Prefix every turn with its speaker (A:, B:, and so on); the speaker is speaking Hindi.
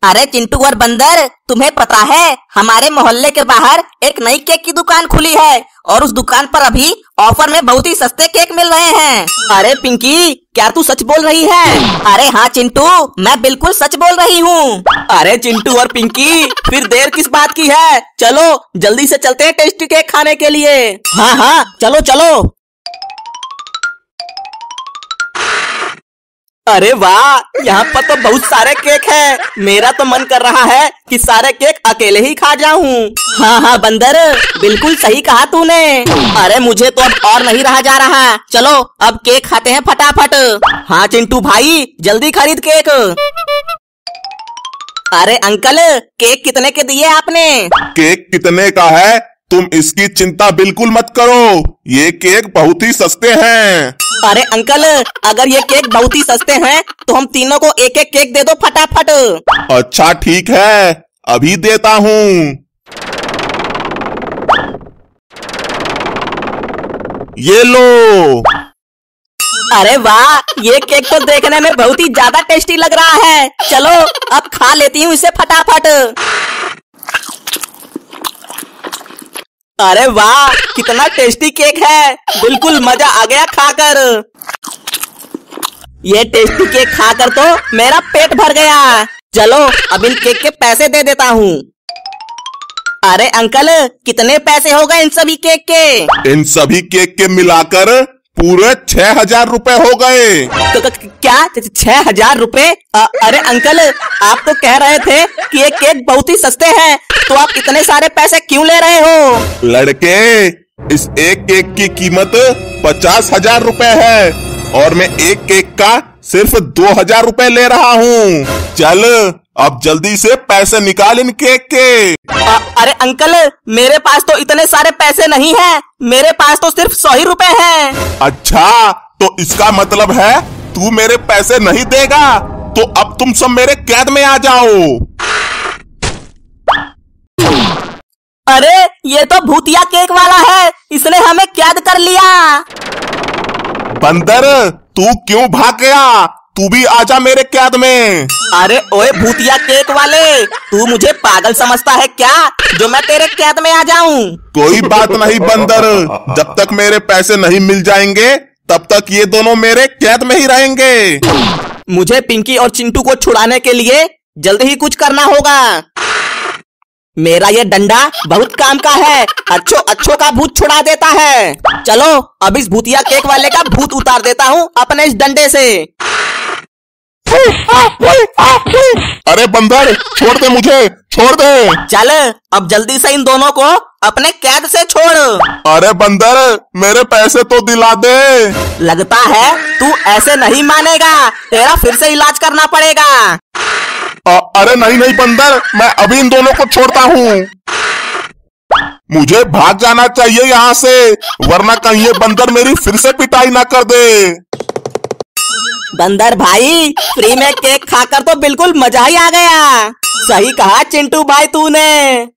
A: अरे चिंटू और बंदर, तुम्हें पता है हमारे मोहल्ले के बाहर एक नई केक की दुकान खुली है और उस दुकान पर अभी ऑफर में बहुत ही सस्ते केक मिल रहे हैं। अरे पिंकी, क्या तू सच बोल रही है? अरे हाँ चिंटू, मैं बिल्कुल सच बोल रही हूँ। अरे चिंटू और पिंकी, फिर देर किस बात की है? चलो जल्दी से चलते हैं टेस्टी केक खाने के लिए। हाँ हाँ, चलो चलो। अरे वाह, यहाँ पर तो बहुत सारे केक हैं। मेरा तो मन कर रहा है कि सारे केक अकेले ही खा जाऊं। हाँ हाँ बंदर, बिल्कुल सही कहा तूने। अरे मुझे तो अब और नहीं रहा जा रहा, चलो अब केक खाते हैं फटाफट। हाँ चिंटू भाई, जल्दी खरीद केक। अरे अंकल, केक कितने के दिए आपने?
B: केक कितने का है तुम इसकी चिंता बिल्कुल मत करो, ये केक बहुत ही सस्ते हैं।
A: अरे अंकल, अगर ये केक बहुत ही सस्ते हैं तो हम तीनों को एक एक केक दे दो फटाफट।
B: अच्छा ठीक है, अभी देता हूँ। ये लो।
A: अरे वाह, ये केक तो देखने में बहुत ही ज्यादा टेस्टी लग रहा है। चलो अब खा लेती हूँ इसे फटाफट। अरे वाह, कितना टेस्टी केक है, बिल्कुल मजा आ गया खाकर। ये टेस्टी केक खाकर तो मेरा पेट भर गया। चलो अब इन केक के पैसे दे देता हूँ। अरे अंकल, कितने पैसे हो गए इन सभी केक के?
B: इन सभी केक के मिलाकर पूरे 6,000 रुपए हो गए।
A: क्या 6,000 रुपए? अरे अंकल, आप तो कह रहे थे कि ये केक बहुत ही सस्ते हैं, तो आप इतने सारे पैसे क्यों ले रहे हो?
B: लड़के, इस एक केक की कीमत 50,000 रुपए है और मैं एक केक का सिर्फ 2,000 रुपए ले रहा हूँ। चल अब जल्दी से पैसे निकाल इन केक के।
A: अरे अंकल, मेरे पास तो इतने सारे पैसे नहीं हैं, मेरे पास तो सिर्फ 100 ही रुपए हैं।
B: अच्छा, तो इसका मतलब है तू मेरे पैसे नहीं देगा, तो अब तुम सब मेरे कैद में आ जाओ।
A: अरे ये तो भूतिया केक वाला है, इसने हमें कैद कर लिया।
B: बंदर, तू क्यों भाग गया? तू भी आजा मेरे कैद में।
A: अरे ओए भूतिया केक वाले, तू मुझे पागल समझता है क्या, जो मैं तेरे कैद में आ जाऊं?
B: कोई बात नहीं बंदर, जब तक मेरे पैसे नहीं मिल जाएंगे तब तक ये दोनों मेरे कैद में ही रहेंगे।
A: मुझे पिंकी और चिंटू को छुड़ाने के लिए जल्द ही कुछ करना होगा। मेरा ये डंडा बहुत काम का है, अच्छों का भूत छुड़ा देता है। चलो अब इस भूतिया केक वाले का भूत उतार देता हूँ अपने इस डंडे से।
B: अरे बंदर, छोड़ दे मुझे, छोड़ दे।
A: चल अब जल्दी से इन दोनों को अपने कैद से छोड़।
B: अरे बंदर, मेरे पैसे तो दिला दे।
A: लगता है तू ऐसे नहीं मानेगा, तेरा फिर से इलाज करना पड़ेगा।
B: अरे नहीं नहीं बंदर, मैं अभी इन दोनों को छोड़ता हूँ। मुझे भाग जाना चाहिए यहाँ से, वरना कहीं ये बंदर मेरी फिर से पिटाई ना कर दे।
A: बंदर भाई, फ्री में केक खाकर तो बिल्कुल मजा ही आ गया। सही कहा चिंटू भाई तूने।